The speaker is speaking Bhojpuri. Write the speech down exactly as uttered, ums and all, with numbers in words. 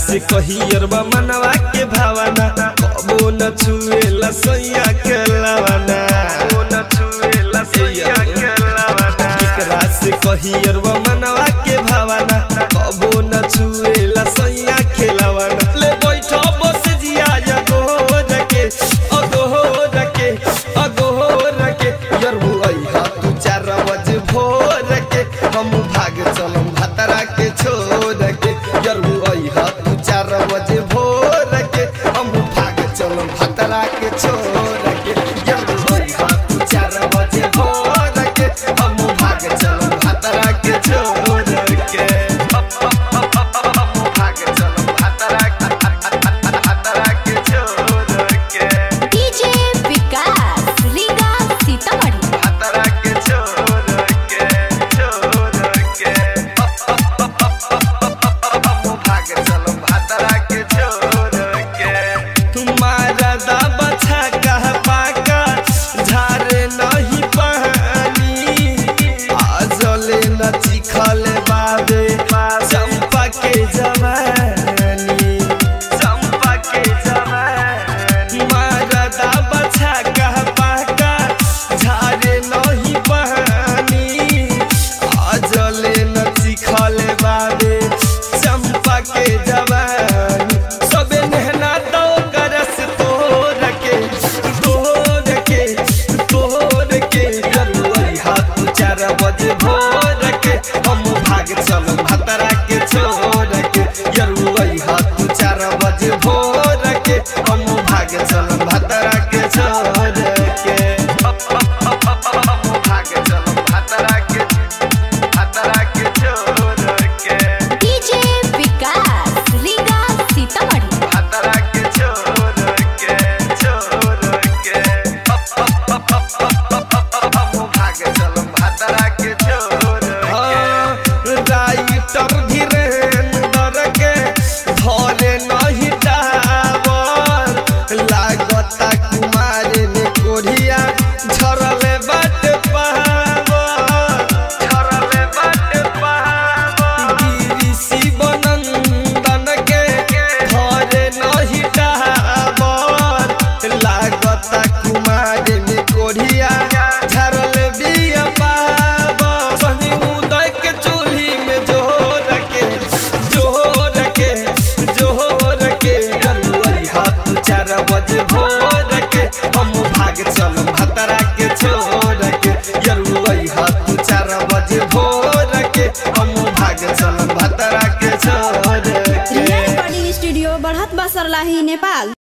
से कहियरबा मनवा के भावना कबो न छुएला सैया के लावना कबो न छुएला सैया के लावना एकरा से कहियरबा मनवा के भावना कबो न छुएला सैया के लावना ले बैठो बस जिया जगो रके अगो रके अगो रके यरबु आइहा तू चार बजे भोर के हम भाग चलम भतरा के छोड़ के यरबु आइहा तू चार बजे भोर के हम भाग चलम भतरा के छोड़ के यरबु आइहा तू चार बजे भोर के हम भाग चलम भतरा के छोड़ के हम भाग चलम भतरा भतरा के छोड़ के डीजे विकास रीगा सीतामढ़ी भतरा के छोड़ के छोड़ के हम भाग चलम भतरा के छोड़ के तुम्हारा दाबा छका पाका झारे नहीं पानी आजले न चिखले बाबे चंपा के जवानी चंपा के जवानी तुम्हारा दाबा छका पाका झारे नहीं पानी आजले न चिखले बाबे चंपा के जवानी सबे नहना तो करस तोड़ के तोड़ के तोड़ के जरुई हाथ चार बजे भोर के हम भाग चलम भतरा के छोड़ के जरुई हाथ चार बजे भोर के हम भाग चलम भतरा के छोड़ के हम भाग चलम भतरा के भतरा के छोड़ के डीजे विकास रीगा सीतामढ़ी भतरा के छोड़ के छोड़ के हम भाग चलम भतरा के छोड़ के राइटर धीरेन्द्र के धरे नहीं टावर लागता कुमार ने कोढ़िया झरले बाट पावर झरले बाट पावर गिरी शिवनंदन के धरे नहीं टावर लागता कुमार ने कोढ़िया झरले बिया पावर सही उदय के चूल्ही में जोर के जोर के जोर के जरुई हाथ चार बजे भोर के हम भाग चलम भतरा के छोड़ के जरुई हाथ चार बजे भोर के हम भाग चलम भतरा के छोड़ के रिया रिकॉर्डिंग स्टूडियो बढ़त बसरलाही नेपाल।